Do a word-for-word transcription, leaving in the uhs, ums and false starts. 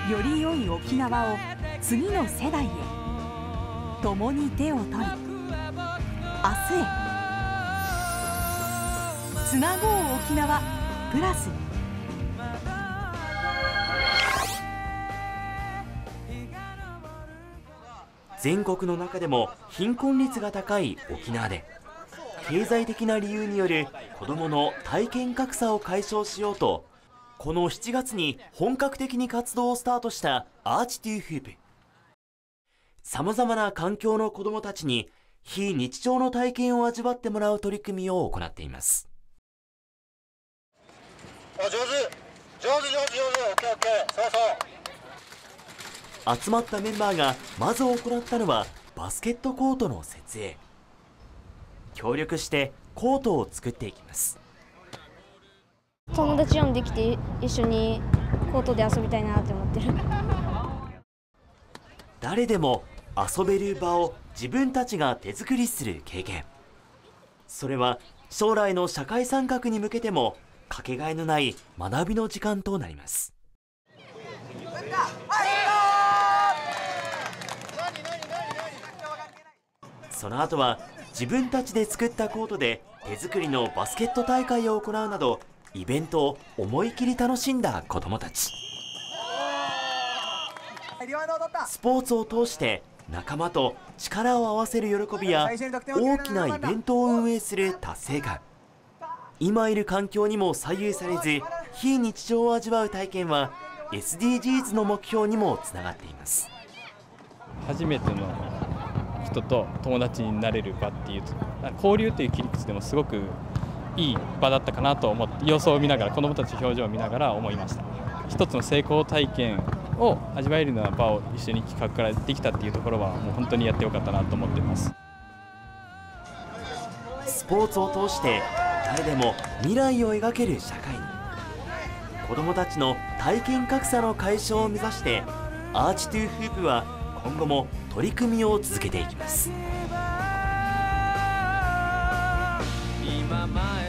より良い沖縄を次の世代へ、共に手を取り明日へつなごう沖縄プラス。 全国の中でも貧困率が高い沖縄で、経済的な理由による子どもの体験格差を解消しようと、このしちがつに本格的に活動をスタートしたアーチトゥーフープ。さまざまな環境の子どもたちに非日常の体験を味わってもらう取り組みを行っています。 あ、上手上手上手上手、オッケーオッケー、そうそう。 集まったメンバーがまず行ったのはバスケットコートの設営。協力してコートを作っていきます。 友達呼んできて一緒にコートで遊びたいなって思ってる。 誰でも遊べる場を自分たちが手作りする経験、それは将来の社会参画に向けてもかけがえのない学びの時間となります。その後は自分たちで作ったコートで手作りのバスケット大会を行うなど、イベントを思い切り楽しんだ子どもたち。スポーツを通して仲間と力を合わせる喜びや大きなイベントを運営する達成感、今いる環境にも左右されず非日常を味わう体験は エスディージーズ の目標にもつながっています。 初めての人と友達になれる場っていう、交流という切り口でもすごくいい場だったかなと思って、様子を見ながら、子どもたちの表情を見ながら思いました。一つの成功体験を味わえるような場を一緒に企画からできたっていうところは、もう本当にやってよかったなと思っています。 スポーツを通して誰でも未来を描ける社会に、子どもたちの体験格差の解消を目指してアーチトゥーフープは今後も取り組みを続けていきます。今前